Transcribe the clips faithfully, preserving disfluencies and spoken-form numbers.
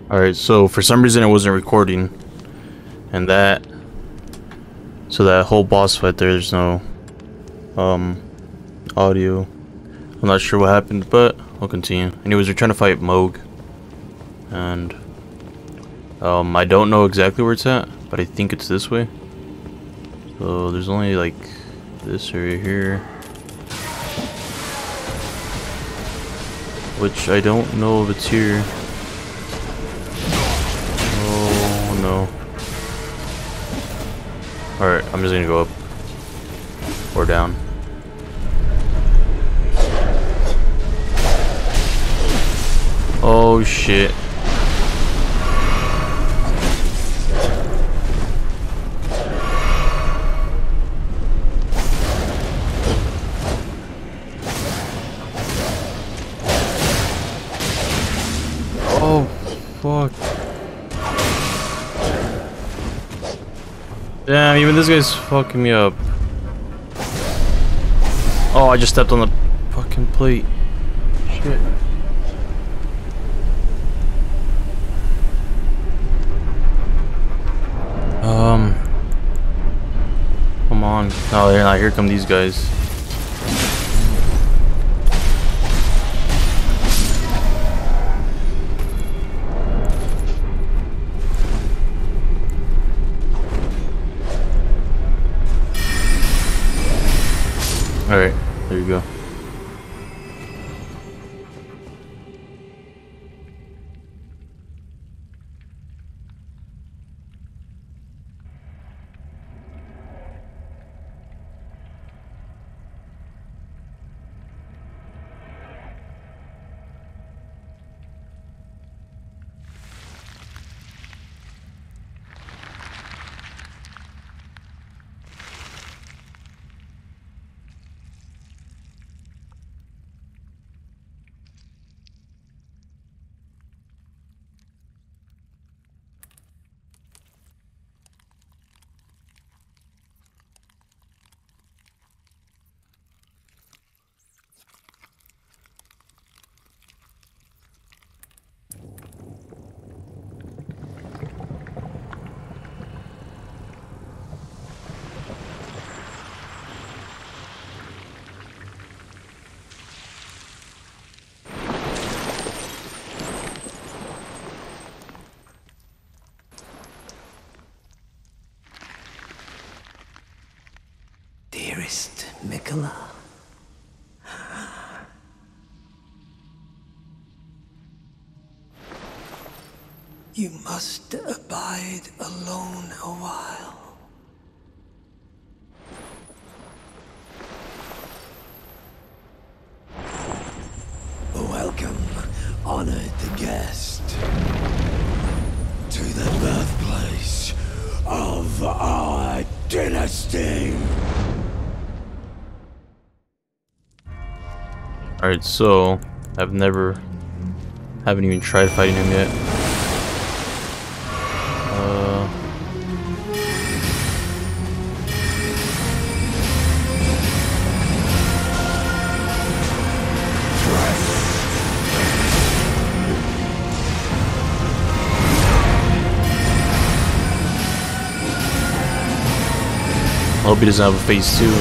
Alright, so for some reason it wasn't recording. And that... So that whole boss fight there, there's no... Um... audio. I'm not sure what happened, but we'll continue. Anyways, we're trying to fight M O H G. And... Um, I don't know exactly where it's at, but I think it's this way. So there's only like... this area here. Which I don't know if it's here. Oh no. Alright, I'm just gonna go up. Or down. Oh shit. Oh fuck. Damn, even this guy's fucking me up. Oh, I just stepped on the fucking plate. Shit. Um. Come on. No, they're not. Here come these guys. Alright, there you go. Dearest Mikola, you must abide alone a while. Welcome, honored guest, to the birthplace of our dynasty. Alright, so I've never haven't even tried fighting him yet. Uh I hope he doesn't have a phase two.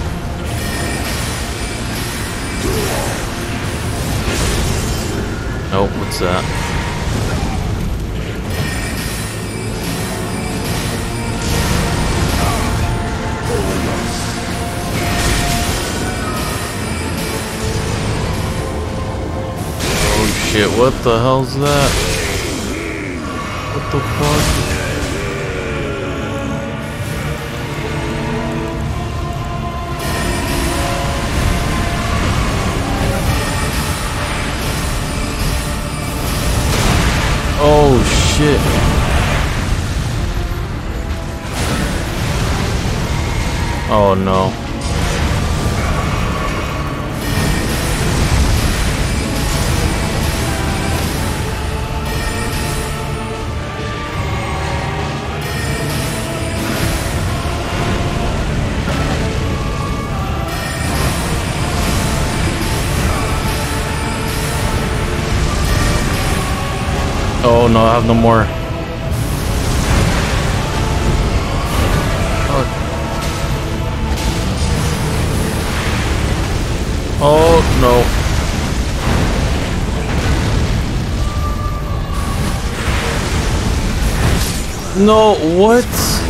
Oh, what's that? Oh shit, what the hell's that? What the fuck? Oh shit. Oh no. Oh no, I have no more. Oh no. No, what?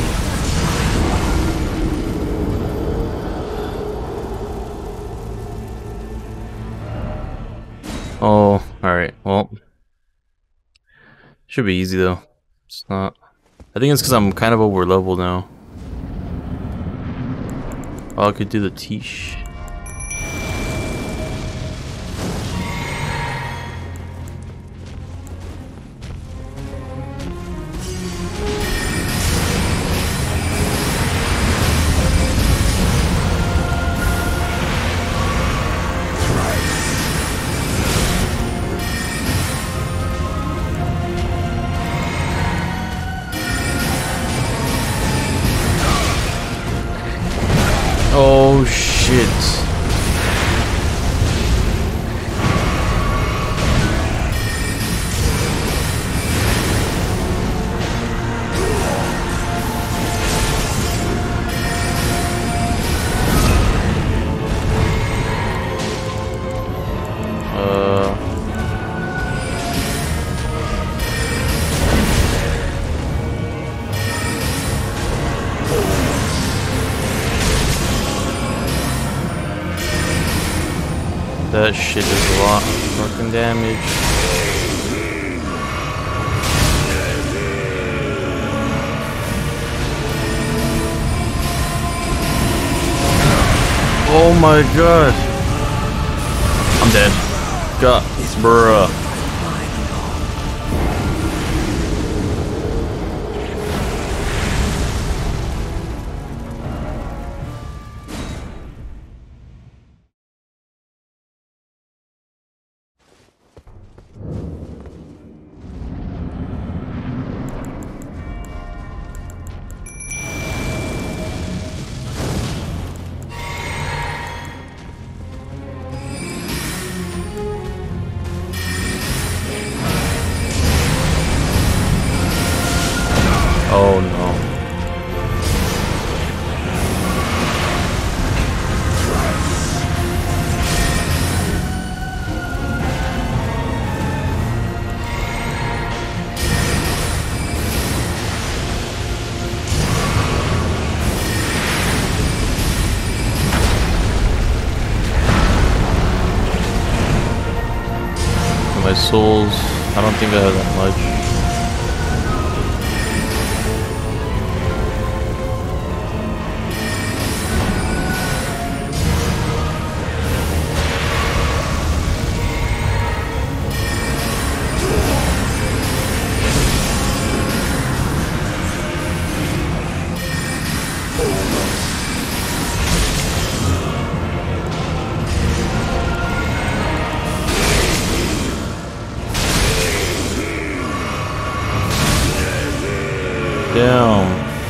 Oh, alright, well. Should be easy though. It's not. I think it's because I'm kind of over level now. Oh, I could do the Tish. Oh shit. Uh That shit does a lot of fucking damage. Oh my god. I'm dead. God, bruh. Oh no. My souls, I don't think I have that much. Damn.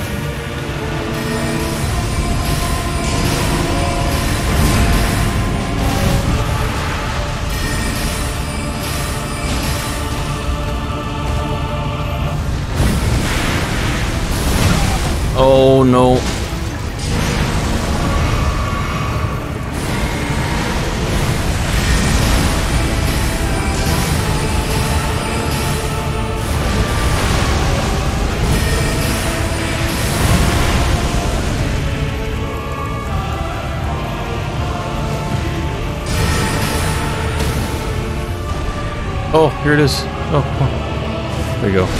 Oh no. Oh, here it is. Oh, oh. There you go.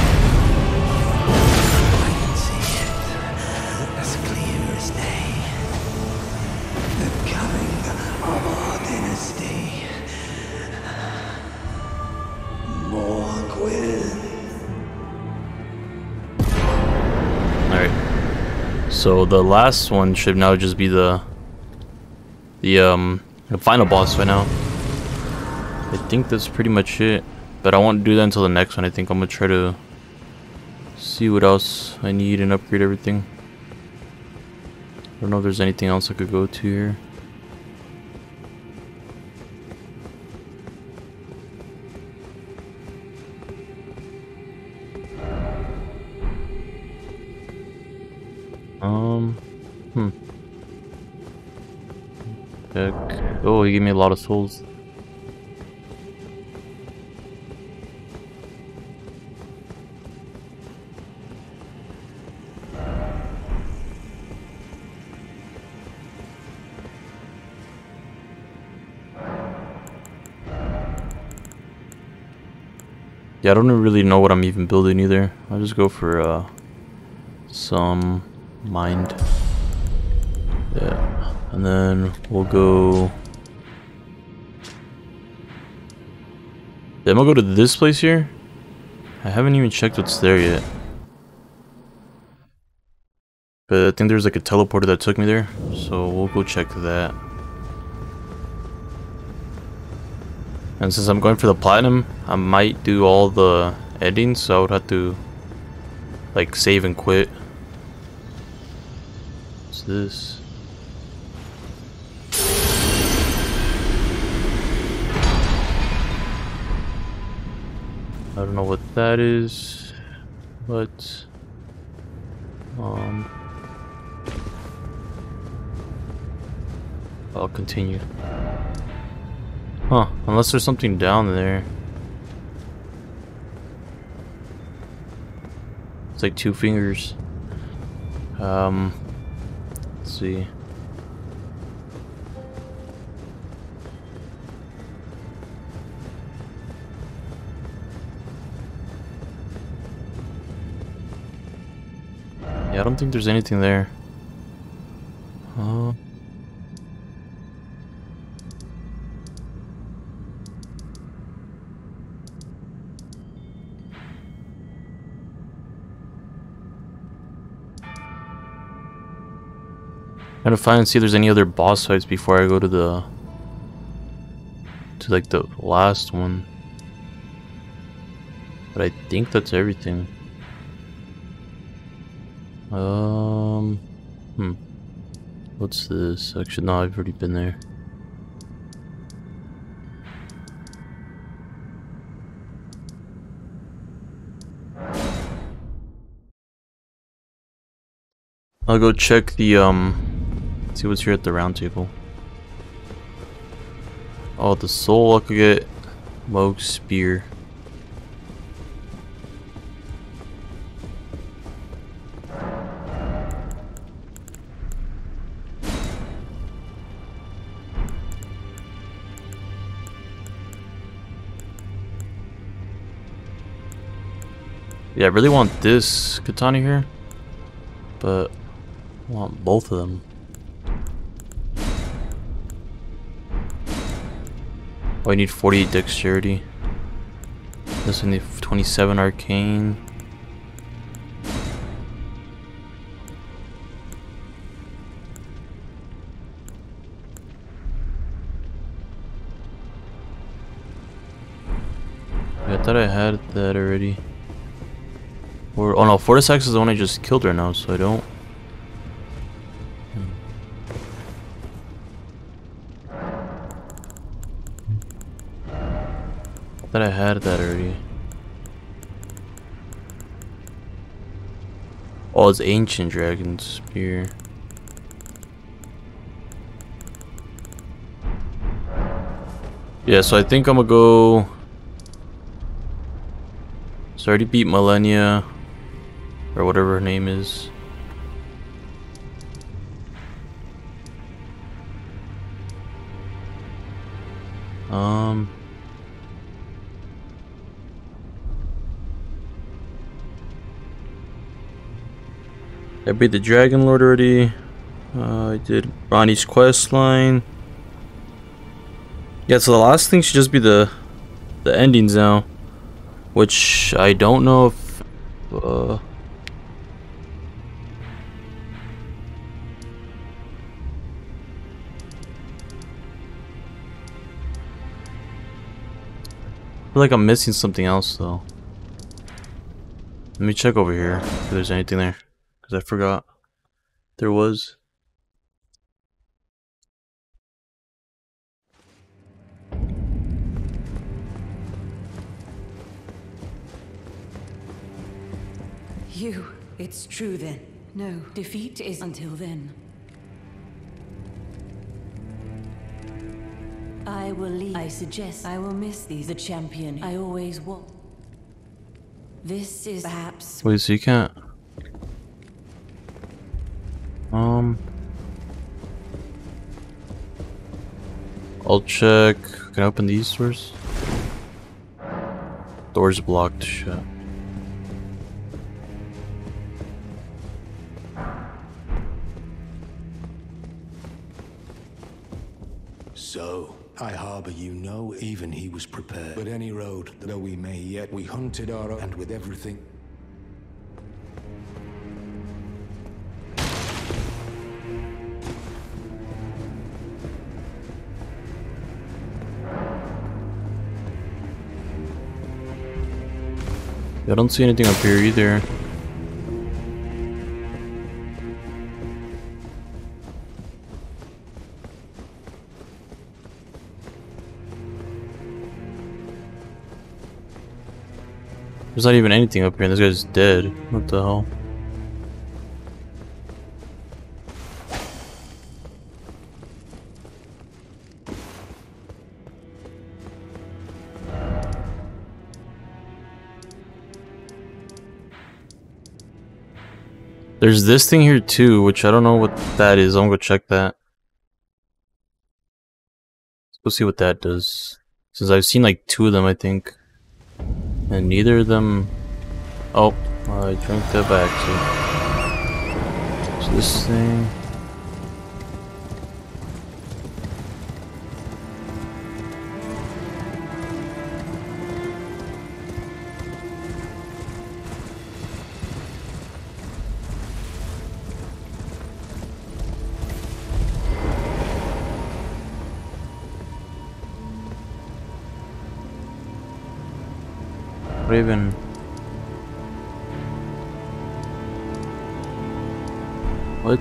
I can see it as clear as day. The coming of our dynasty. Morgwin. Alright. So the last one should now just be the the um the final boss right now. I think that's pretty much it, but I won't do that until the next one. I think I'm gonna try to see what else I need and upgrade everything. I don't know if there's anything else I could go to here. Um, hmm. Check. Oh, he gave me a lot of souls. Yeah, I don't really know what I'm even building either. I'll just go for uh, some mind. Yeah, and then we'll go. Yeah, I'm gonna go to this place here. I haven't even checked what's there yet. But I think there's like a teleporter that took me there, so we'll go check that. And since I'm going for the platinum, I might do all the endings, so I would have to like save and quit. What's this? I don't know what that is, but um, I'll continue. Huh, unless there's something down there. It's like two fingers. Um, let's see. Yeah, I don't think there's anything there. Uh, Trying to find and see if there's any other boss fights before I go to the to like the last one. But I think that's everything. Um, hmm. What's this? Actually, no, I've already been there. I'll go check the um. See what's here at the round table. Oh, the soul I could get. M O H G spear. Yeah, I really want this katana here, but I want both of them. Oh, I need forty-eight dexterity. This one need twenty-seven arcane. I thought I had that already. Or oh no, Fortis Axe is the one I just killed right now, so I don't. That I had that already. Oh, it's Ancient Dragon Spear. Yeah, so I think I'm gonna go. So I already beat Millennia, or whatever her name is. Um. I beat the Dragon Lord already. Uh, I did Ronnie's quest line. Yeah, so the last thing should just be the the endings now, which I don't know if. Uh, I feel like I'm missing something else though. Let me check over here if there's anything there. I forgot there was. You, it's true then. No, defeat is until then. I will leave. I suggest I will miss these. The champion I always was. This is perhaps. Wait, so you can't. Um. I'll check. Can I open these doors? Doors blocked. Shit. So, I harbor you know, even he was prepared. But any road, though we may yet, we hunted our own, and with everything. I don't see anything up here either. There's not even anything up here, and this guy's dead. What the hell? There's this thing here too, which I don't know what that is. I'm gonna go check that. Let's go see what that does. Since I've seen like two of them, I think. And neither of them... Oh, I drank that back too. So this thing... Raven. What?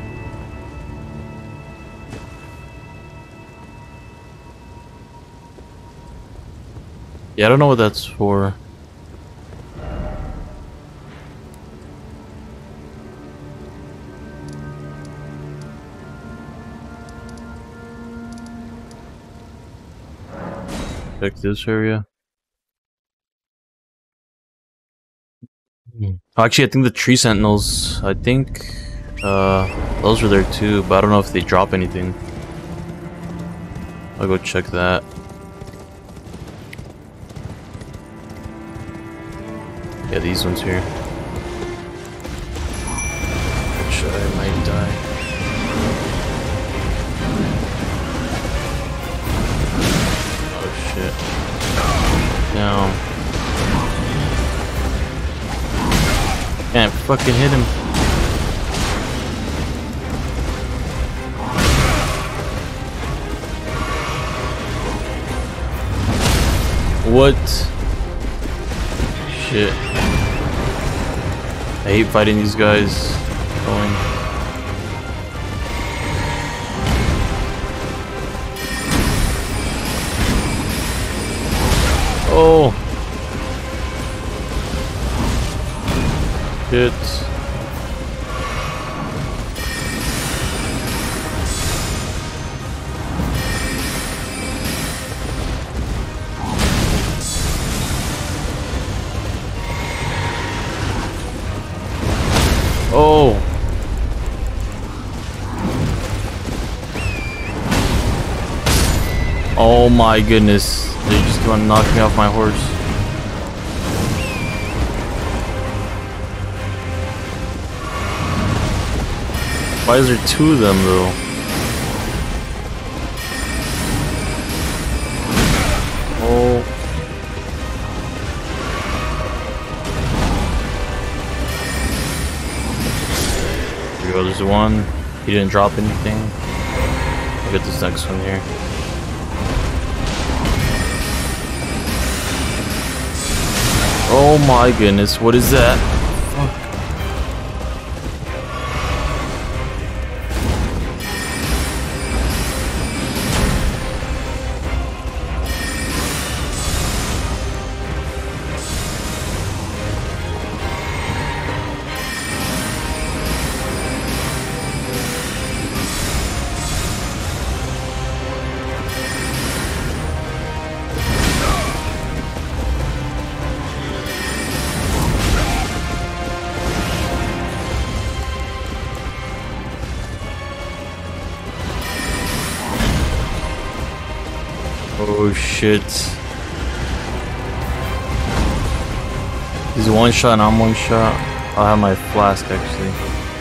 Yeah, I don't know what that's for. Check this area. Actually, I think the tree sentinels, I think, uh, those were there too, but I don't know if they drop anything. I'll go check that. Yeah, these ones here. Which I might die. Oh shit. Down. Can't fucking hit him. What? Shit. I hate fighting these guys. Going. Oh. Shit. Oh. Oh my goodness. They just want to knock me off my horse. Why is there two of them though? Oh. Here we go, there's one. He didn't drop anything. I'll get this next one here. Oh my goodness, what is that? Fuck. Oh shit. He's one shot and I'm one shot. I'll have my flask actually.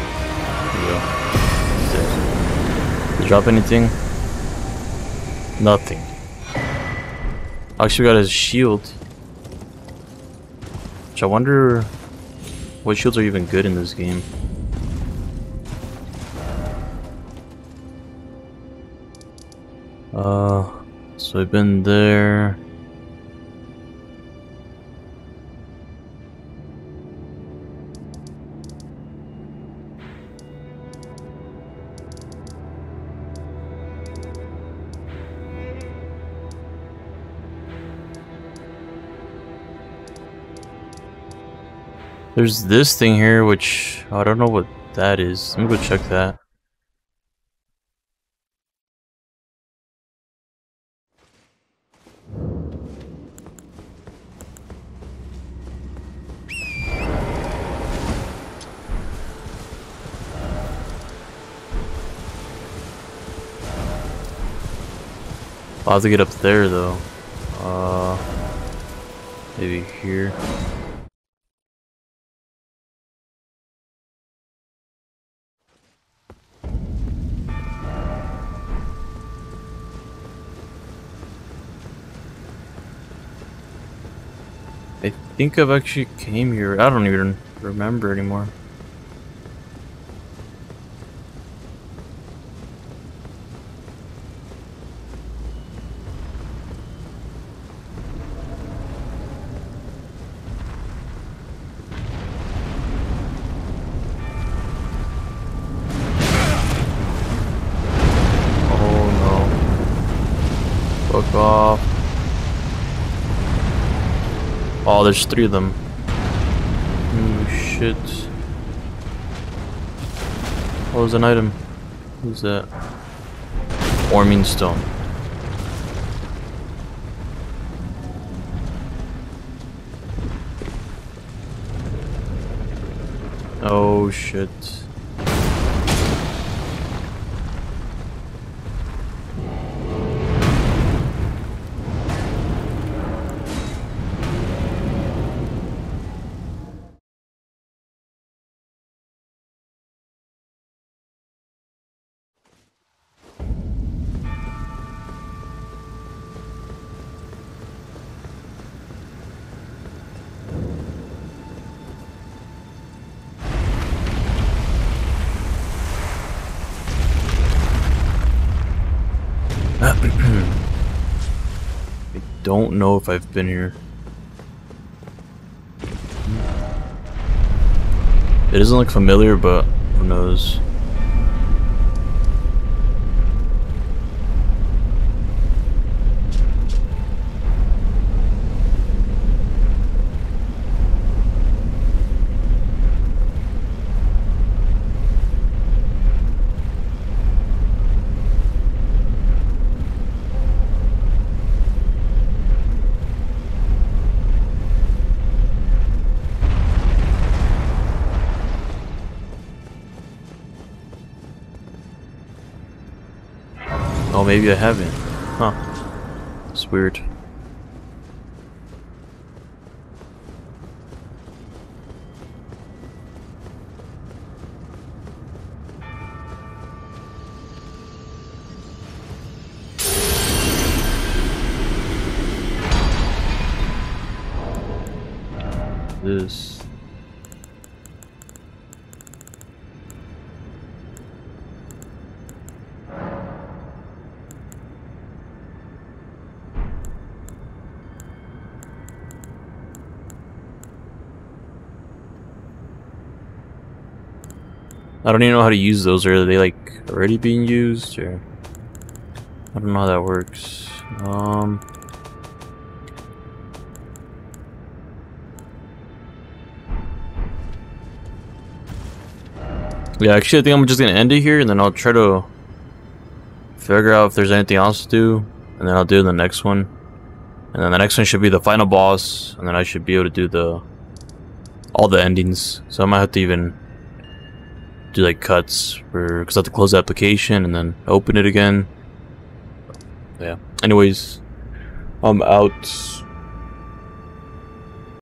There you go. Did you drop anything? Nothing. Actually got his shield. Which I wonder what shields are even good in this game. Uh, so I've been there. There's this thing here, which I don't know what that is. Let me go check that. I'll have to get up there though. Uh, maybe here. I think I've actually came here. I don't even remember anymore. Oh no. Fuck off. Oh, there's three of them. Oh shit. What was an item? Who's that? Warming stone. Oh shit. I don't know if I've been here. It doesn't look familiar, but who knows? Oh, maybe I haven't. Huh. It's weird. This. I don't even know how to use those. Are they like already being used, or I don't know how that works. Um, yeah, actually, I think I'm just gonna end it here, and then I'll try to figure out if there's anything else to do, and then I'll do the next one, and then the next one should be the final boss, and then I should be able to do the all the endings. So I might have to even do like cuts for, because I have to close the application and then open it again. Yeah. Anyways, I'm out.